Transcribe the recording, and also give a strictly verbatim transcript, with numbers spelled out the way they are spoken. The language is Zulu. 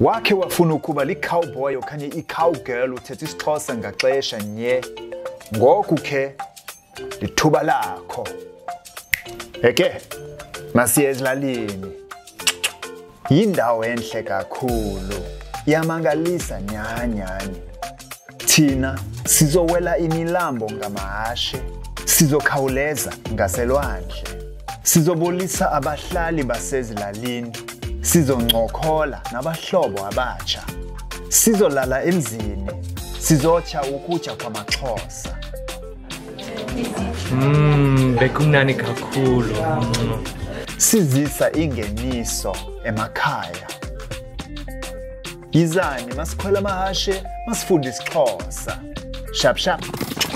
Wakhe wafuna ukuba li-cowboy okanye i-cowgirl uthetha isiXhosa ngaxesha nye. Ngoku ke lithuba lakho. Eke, masiye ezilalini. Yindawo enhle kakhulu. Yamangalisa nyanyani. Thina sizowela imilambo ngamahashe. Sizokhawuleza ngaselwandle. Sizobolisa abahlali basezilalini. Sizoncokola nabahlobo abatsha. Sizolala emzini. Sizotya ukutya kwamaXhosa. Mmm, bekumnandi kakhulu. Sizisa ingeniso emakhaya. Yizani masikhwela amahashe, masifunde isiXhosa. Shap shap.